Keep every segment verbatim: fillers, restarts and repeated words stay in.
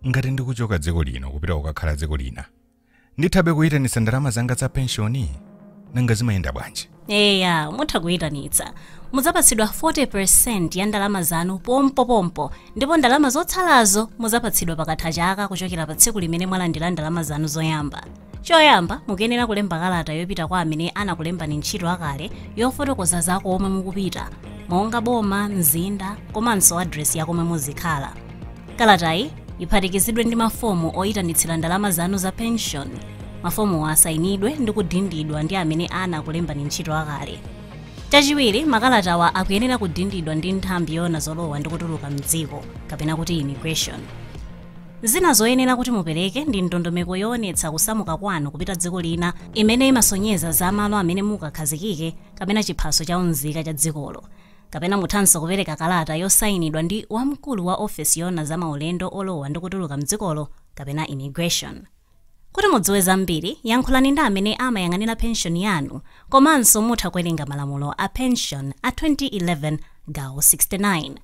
ngati ndikuchoka dziko lino kupita kukakhala dziko lina ndithabe kuyitanitsa ndalama zanga za pensioni nanga zimayenda bwanji? Eya, mutha kuyitanitsa. Muzapatsidwa forty percent ya ndalama zanu pompo pompo, ndipo ndalama zotsalazo muzapatsidwa pakatha chaka kuchokera pa tsiku limene mwalandira ndalama zanu zoyamba. Choyamba, mukuyenera kulemba kalata yopita kwa amene anakulembani ntchito akale yofotokoza zako omwe mukupita, monga boma, mzinda, komanso address yako omwe muzikhala. Kalatayi iphatikizidwe ndi mafomu oyitanitsira ndalama zanu za pension. Mafomu asayinidwe ndi kudindidwa ndi amene anakulembani ntchito akale. Chachiwiri, makalatawa akuyenera kudindidwa ndi nthambi yona zolowa ndi kutuluka mdziko, kapena kuti immigration. Zina zoyenera kuti mupereke ndi ndondomeko yoonetsa kusamuka kwanu kupita dziko lina imene imasonyeza za malo amene mukakhazikike kapena chiphaso cha unzika cha dzikolo. Kapena muthanso kupereka kalata yosayinidwa ndi wamkulu wa ofesi yona za maulendo olowa ndi kutuluka mdzikolo kapena immigration. Kuti mudziwe zambiri, yankhulani ndi amene amayang'anira pension yanu, komanso mutha kuwerenga malamulo a pension a twenty eleven gawo sixty-nine.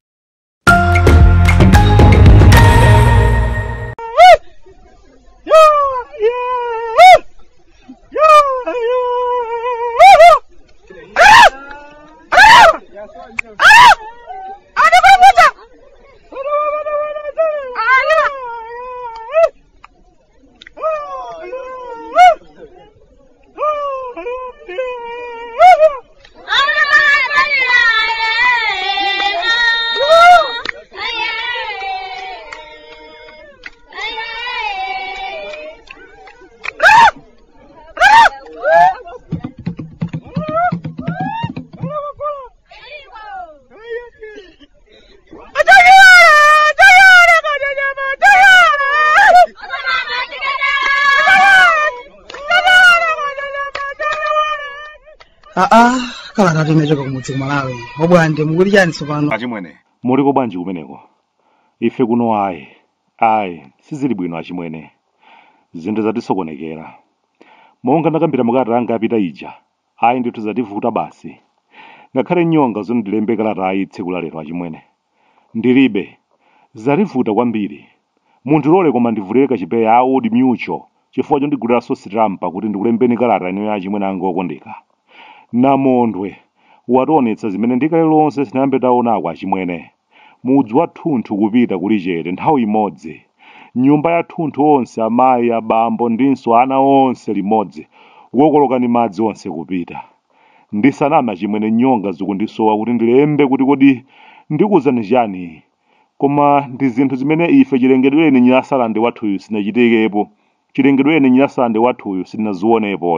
Ah ah, Kalata timechoka kumudzi Malawi. Bwande mukuli chani tsopano? Achimwene, muli ko bwanji kumeneko? Ife kuno ayi. Ayi, sizili bwino achimwene. Zinthu zatisokonekera. Monga ndakambira mukata anga apita ija. Ayi ndithu zativuta basi. Ngakhale nyonga zondilembe kalata ayi tsiku la lero achimwene. Ndilibe. Zativuta kwambiri. Mundilole koma ndivulire kachipeya audi mutual. Chifukwa cho ndigulira sosirampa kuti ndikulembeni kalata ino ya achimwene anga okondeka. Namondwe watonetsa zimene ndikale lonse sinambe taonako achimwene. Mudzi wa thunthu kupita kuli chete nthawi imodzi. Nyumba ya thunthu onse amayi abambo ndinso ana onse limodzi. Wokolokani madzi onse kupita. Ndisanama achimwene nyonga zikundisowa kuti ndilembe kuti kodi ndikuzani chani. Koma ndi zinthu zimene ife chilengedweni nyasalande wathuyu sinachitekepo. Chilengedweni nyasalande wathuyu sinazionepo.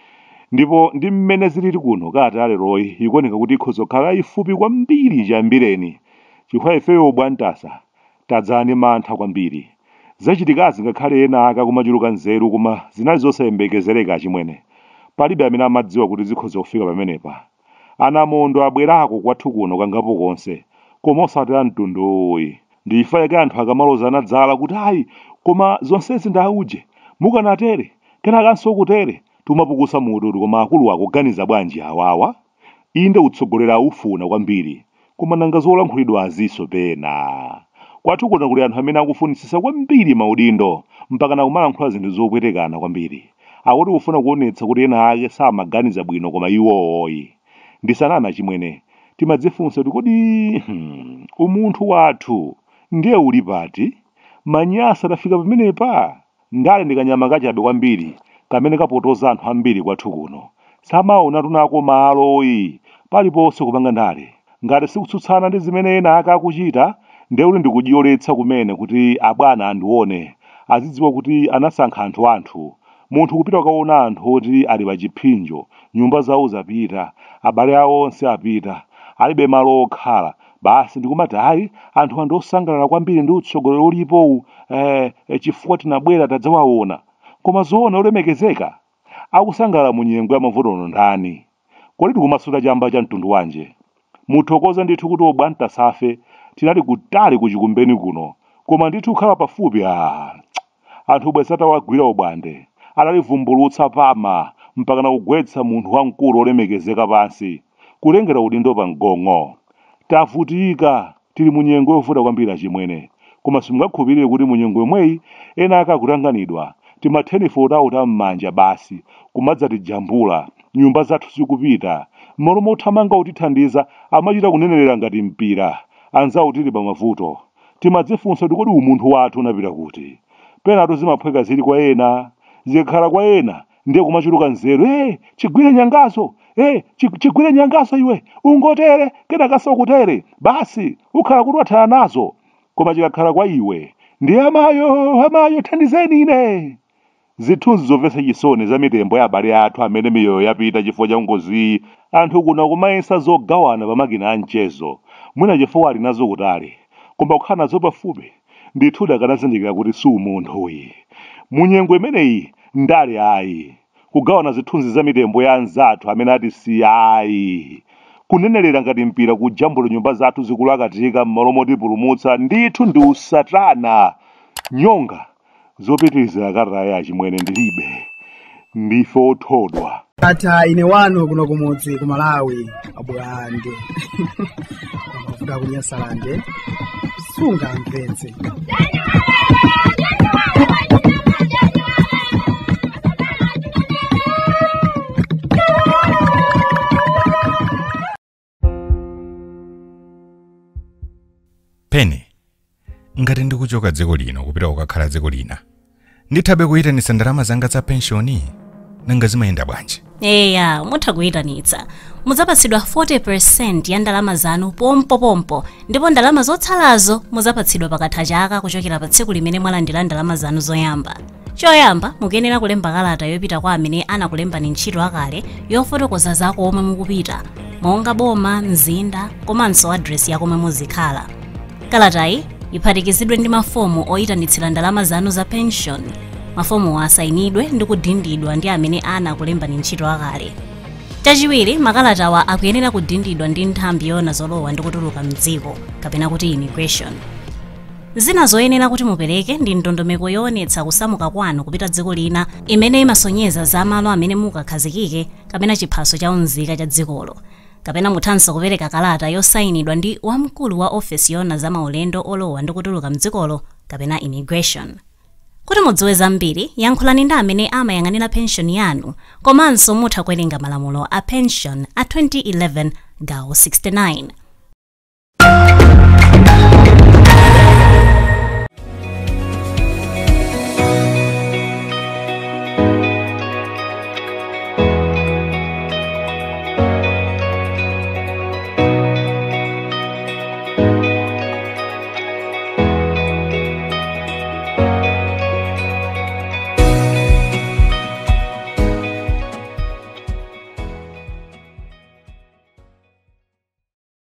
Ndipo ndi mmene zilili kuno kalata leroyi ikuoneka kuti ikhozokhala ifupi kwambiri chambireni. Chifukwa ifeyo bwantasa tadzani mantha kwambiri. Zachitikazi ngakhale ena aka kumachuluka nzeru koma zinali zosayembekezereka achimwene. Palibe amene amadziwa kuti zikhoza kufika pamenepa. Anamondo abwerako kwathu kuno kangapo konse. Koma osatira mtunduyi. Ndifayike anthu akamaloza anadzala kuti ayi koma zonsezi ndauje. Mukanatere kenakanso kutere. Tumapukusa mutu koma akulu akuganiza bwanji awawa. Inde utsogolera ufuna kwambiri. Koma nanga zolankhulidwa aziso pena. Kwathu kuno kuli anthu amene akufunisisa kwambiri maudindo mpaka na kumalankhula zinthu zopwetekana kwambiri. Akuti kufuna kuonetsa kuti ena ake samaganiza bwino koma iwoyi. Ndisanama chimwene. Timadzifunsa kuti kodi hmm, umunthu wathu ndiye uli pati? Manyasa tafika pamenepa. Ndale ndikanyama kachabe kwambiri. Kamene kapotoza anthu ambiri kwathu kuno. Samaona tunako maloyi paliponse kupanga ndale. Ngati sikutsutsana ndi zimene ena aka akuchita, ndeuli ndikujiyoletsa kumene kuti abwana andione. Azidziwa kuti anasankha anthu anthu. Munthu kupita kaona anthu oti ali pa chipinjo, nyumba zawo zapita, abale awo onse apita, alibe malo okhala. Basi ndikumati ayi anthu andosangalala kwambiri ndi utsogolero ulipo eh chifukwa tinabwera tadzawaona. Koma zoona ulemekezeka. Akusangalala mu nyengo ya mavuto ndani. Kodi tikumasuta chamba cha mtundu wanje. Muthokoza ndithu kuti obwanta safe tinali kutali kuchikumbeni kuno. Koma ndithu khala pafupi ah. Anthu bwesata wagwira obwande. Analivumbulutsa pama mpaka na kugwetsa munthu wamkulu olemekezeka pansi. Kulengera udindo pa mgongo. Tavutika tili mu nyengo yovuta kwambiri achimwene. koma simungakhulupirire kuti mu nyengo yomweyi ena akakutanganidwa timatheni fota uta m'manja basi kumadzatijambula nyumba zathu zikupita mmalo mothamanga utithandiza amachita kunenerera ngati mpira anzawo tili pa mavuto timadzifunsa kuti kodi umunthu wathu unapita kuti penatu zimaphweka zili kwa ena zikakhala kwa ena ndiye kumachuluka nzeru eh chigwire nyangaso eh chigwire nyangaso iwe ungotere kenaka sokutere basi ukhala kuti wathana nazo koma chikakhala kwa iwe ndiye amayo amayo thandizeni ine zithunzi zomvetsa chisoni za mitembo ya abale athu amene miyoyo yapita chifukwa cha ngozi anthu kuno kumayesa zogawana pa makina a mchezo mwina chifukwa ali nazo kutali koma kukhala nazo pafupi ndithu dakanazindikira kuti si umunthu uyi mu nyengo imeneyi Ndale ayi kugawana zithunzi za mitembo ya anzathu amene ati si ayi kunenerera ngati mpira kujambula nyumba zathu zikulakatika mmalo motipulumutsa ndithu ndi usatana nyonga zopitiriza kalata ya chimwene ndilibe ndife othodwa ata ine wano kuno kumudzi ku Malawi Bwande akuvutika kunyasalande sunga mvetse Pene ngati ndikuchoka dziko lino kupita kukakhala dziko lina ndithabe kuyitanitsa ndalama zanga za pensioni nanga zimayenda bwanji? Eya, mutha kuyitanitsa mudzapatsidwa forty percent ya ndalama zanu pompo pompo ndipo ndalama zotsalazo mudzapatsidwa pakatha chaka kuchokera pa tsiku limene mwalandira ndalama zanu zoyamba. Choyamba mukuyenera kulemba kalata yopita kwa amene anakulembani ntchito akale yofotokoza zako omwe mukupita monga boma, mzinda komanso address yako omwe muzikhala. Kalatayi iphatikizidwe ndi mafomu oyitanitsira ndalama zanu za pension. Mafomu asayinidwe ndi kudindidwa ndi amene anakulembani ntchito akale. Chachiwiri, makalatawa akuyenera kudindidwa ndi nthambi yona zolowa ndi kutuluka mdziko kapena kuti immigration. Zina zoyenera kuti mupereke ndi ndondomeko yoonetsa kusamuka kwanu kupita dziko lina imene imasonyeza za malo amene mukakhazikike kapena chiphaso cha unzika cha dzikolo. Kapena muthanso kupereka kalata yosayinidwa ndi wamkulu wa ofesi yona za maulendo olowa ndi kutuluka mdzikolo kapena immigration. Kuti mudziwe zambiri, yankhulani ndi amene amayang'anira pension yanu, komanso mutha kuwerenga malamulo a pension a twenty eleven gawo sixty-nine.